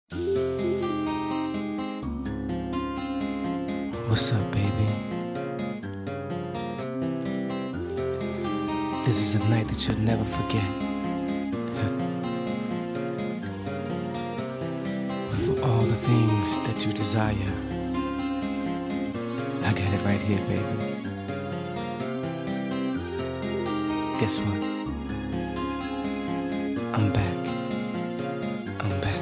What's up, baby? This is a night that you'll never forget. For all the things that you desire, I got it right here, baby. Guess what? I'm back. I'm back.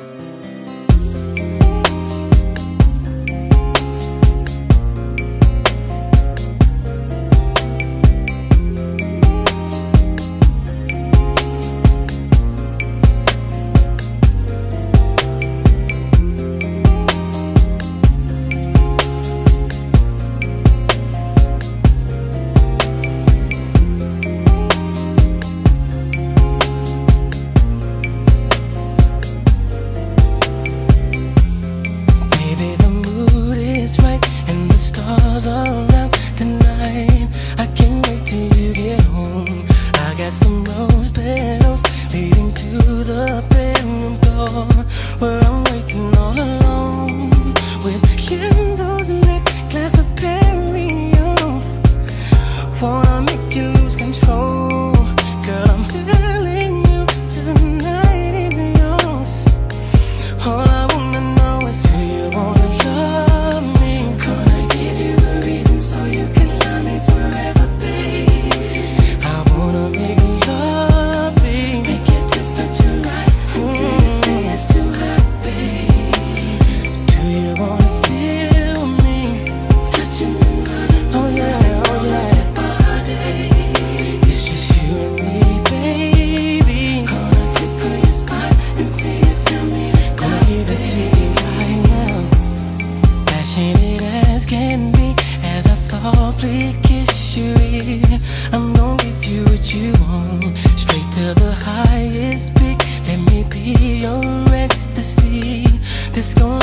Around tonight, I can't wait till you get home. I got some rose petals leading to the bedroom door, where I'm waiting all alone with candles lit, glass of Perrier. Wanna make you lose control, girl. I'm telling you, tonight is yours. All I wanna know is who you wanna love me. Gonna give you the reason so you can love me forever, babe. I wanna make love, babe. Make your temperature rise until you say it's too hot, babe. Do you wanna feel me touching me, mind? Oh yeah, oh yeah. Your body. It's just you and me, baby. Gonna tickle your spine until you tell me to stop. Gonna give it to you right now, passionate as can be, as I softly kiss your ear. I'm gonna give you what you want, straight to the highest peak. Let me be your ecstasy. This gon'